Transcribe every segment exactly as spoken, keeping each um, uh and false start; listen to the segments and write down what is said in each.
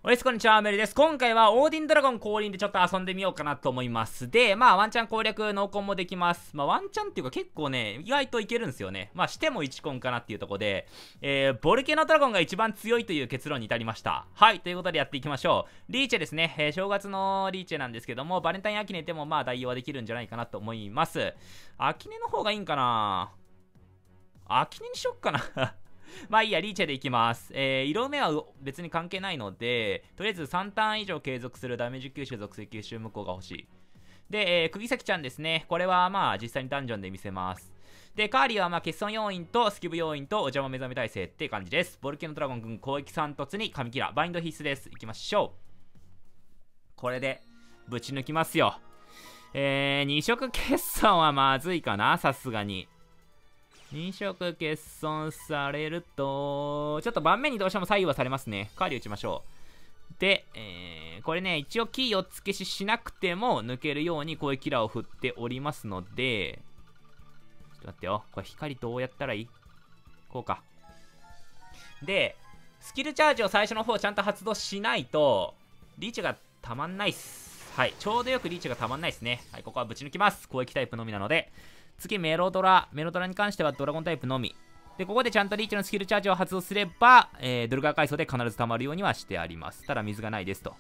おやすこんにちは、メルです。今回はオーディンドラゴン降臨でちょっと遊んでみようかなと思います。で、まあワンチャン攻略ノーコンもできます。まあワンチャンっていうか結構ね、意外といけるんですよね。まあしてもいちコンかなっていうところで、えー、ボルケノドラゴンが一番強いという結論に至りました。はい、ということでやっていきましょう。リーチェですね、えー、正月のリーチェなんですけども、バレンタインアキネでもまあ代用はできるんじゃないかなと思います。アキネの方がいいんかな？アキネにしよっかなまあいいや、リーチェでいきます。えー、色目は別に関係ないので、とりあえずさんターン以上継続するダメージ吸収属性吸収無効が欲しい。で、えー、釘崎ちゃんですね。これはまあ実際にダンジョンで見せます。で、カーリーはまあ欠損要因とスキブ要因とお邪魔目覚め耐性って感じです。ボルケノドラゴン軍攻撃さん突に神キラー。バインド必須です。いきましょう。これでぶち抜きますよ。えー、に色欠損はまずいかな、さすがに。に色欠損されると、ちょっと盤面にどうしても左右はされますね。カーリー打ちましょう。で、えー、これね、一応キーよっつ消ししなくても抜けるように攻撃キラーを振っておりますので、ちょっと待ってよ。これ光どうやったらいい？こうか。で、スキルチャージを最初の方ちゃんと発動しないと、リーチがたまんないっす。はい、ちょうどよくリーチがたまんないっすね。はい、ここはぶち抜きます。攻撃タイプのみなので。次メロドラメロドラに関してはドラゴンタイプのみで、ここでちゃんとリーチのスキルチャージを発動すれば、えー、ドルガー階層で必ず溜まるようにはしてあります。ただ水がないですと。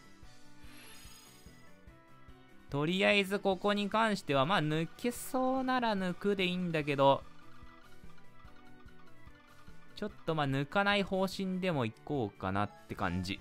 とりあえずここに関してはまあ抜けそうなら抜くでいいんだけど、ちょっとまあ抜かない方針でもいこうかなって感じ。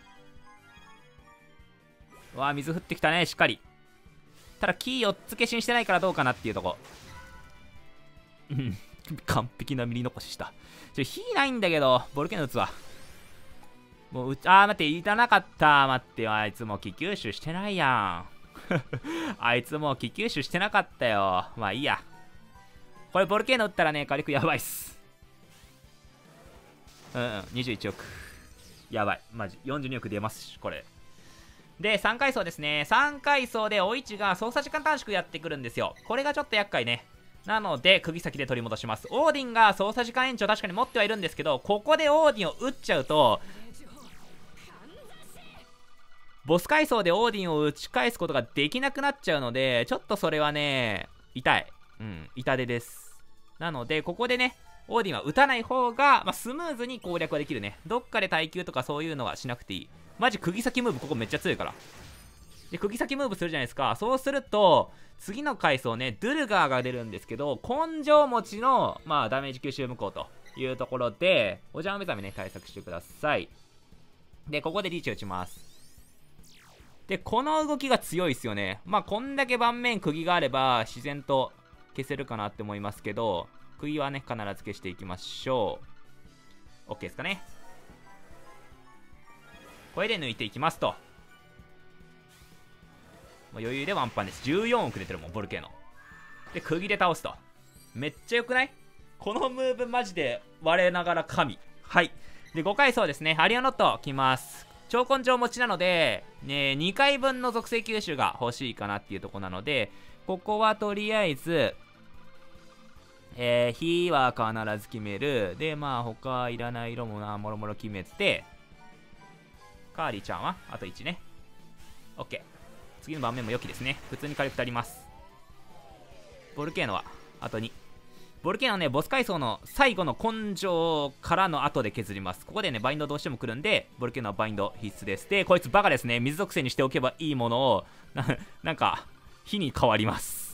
わあ、水降ってきたね、しっかり。ただキーよっつ消しにしてないからどうかなっていうとこ。うん完璧なミリ残しした。ちょ、火ないんだけど、ボルケノ打つわ。もう、うあー、待って、いらなかった。待ってよ、あいつもう気吸収してないやん。あいつもう気吸収してなかったよ。まあいいや。これ、ボルケノ打ったらね、火力やばいっす。うんうん、にじゅういちおく。やばい。マジ、よんじゅうにおく出ますし、これ。で、さん階層ですね。さん階層でお市が操作時間短縮やってくるんですよ。これがちょっと厄介ね。なので、釘先で取り戻します。オーディンが操作時間延長確かに持ってはいるんですけど、ここでオーディンを打っちゃうと、ボス階層でオーディンを打ち返すことができなくなっちゃうので、ちょっとそれはね、痛い。うん、痛手です。なので、ここでね、オーディンは打たない方が、まあ、スムーズに攻略はできるね。どっかで耐久とかそういうのはしなくていい。マジ釘先ムーブここめっちゃ強いから。で、釘先ムーブするじゃないですか。そうすると、次の階層ね、ドゥルガーが出るんですけど、根性持ちの、まあ、ダメージ吸収無効というところで、お邪魔目覚めね、対策してください。で、ここでリーチ打ちます。で、この動きが強いですよね。まあ、こんだけ盤面釘があれば、自然と消せるかなって思いますけど、釘はね、必ず消していきましょう。OK ですかね。これで抜いていきますと。余裕でワンパンです。じゅうよんおく出てるもん、ボルケーノ。で、釘で倒すと。めっちゃ良くない？このムーブマジで我ながら神。はい。で、ご階層ですね。アリアノット来ます。超根性持ちなので、ね、にかいぶんの属性吸収が欲しいかなっていうとこなので、ここはとりあえず、えー、火は必ず決める。で、まあ、他いらない色もな、もろもろ決めて、カーリーちゃんはあといちね。OK。次の盤面も良きですね。普通に火力足ります。ボルケーノはあとに。ボルケーノね、ボス階層の最後の根性からの後で削ります。ここでね、バインドどうしても来るんで、ボルケーノはバインド必須です。で、こいつバカですね。水属性にしておけばいいものを、な, なんか、火に変わります。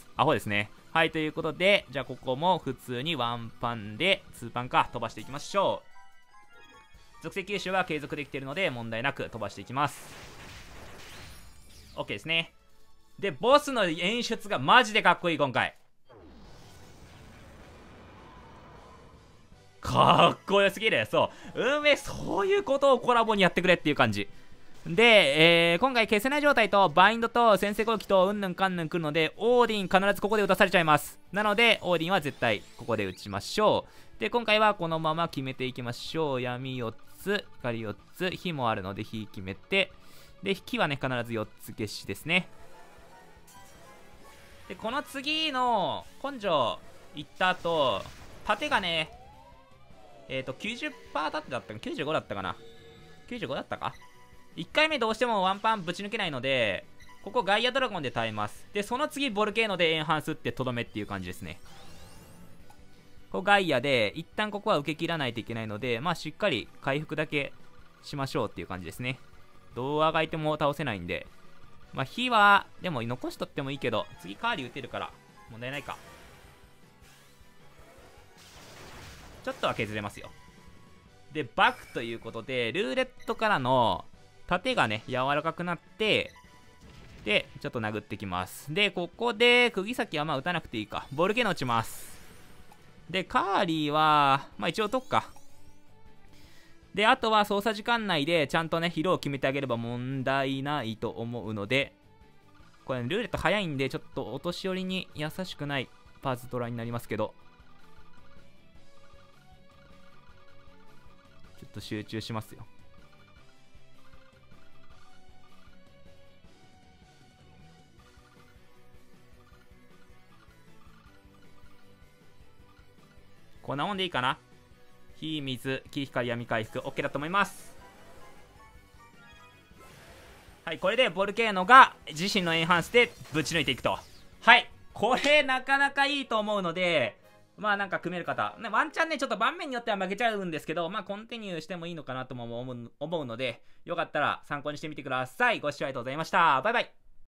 アホですね。はい、ということで、じゃあここも普通にワンパンで、ツーパンか、飛ばしていきましょう。属性吸収は継続できているので、問題なく飛ばしていきます。OK ですね。で、ボスの演出がマジでかっこいい、今回。かっこよすぎる。そう。運営、そういうことをコラボにやってくれっていう感じ。で、えー、今回消せない状態と、バインドと先制攻撃と、うんぬんかんぬん来るので、オーディン必ずここで打たされちゃいます。なので、オーディンは絶対ここで打ちましょう。で、今回はこのまま決めていきましょう。闇よっつ、光よっつ、火もあるので火決めて、で、火はね、必ずよっつ消しですね。で、この次の根性いった後、盾がね、えっと、きゅうじゅっパーセント だったか、きゅうじゅうごだったかな。きゅうじゅうごだったかいっかいめどうしてもワンパンぶち抜けないので、ここガイアドラゴンで耐えます。で、その次ボルケーノでエンハンスってとどめっていう感じですね。ここガイアで、一旦ここは受け切らないといけないので、まあしっかり回復だけしましょうっていう感じですね。どうあがいても倒せないんで。まあ火は、でも残しとってもいいけど、次カーリー打てるから問題ないか。ちょっとは削れますよ。で、バクということで、ルーレットからの盾がね、柔らかくなって、で、ちょっと殴ってきます。で、ここで、釘先はまあ打たなくていいか。ボルケーノ落ちます。で、カーリーは、まあ一応解くか。で、あとは操作時間内でちゃんとね、疲労を決めてあげれば問題ないと思うので、これ、ね、ルーレット早いんで、ちょっとお年寄りに優しくないパズドラになりますけど、ちょっと集中しますよ。こんなもんでいいかな。火、水、木、光、闇回復、OK だと思います。はい、これでボルケーノが自身のエンハンスでぶち抜いていくと。はい、これなかなかいいと思うので、まあなんか組める方、ね、ワンチャンね、ちょっと盤面によっては負けちゃうんですけど、まあコンティニューしてもいいのかなとも思うので、よかったら参考にしてみてください。ご視聴ありがとうございました。バイバイ。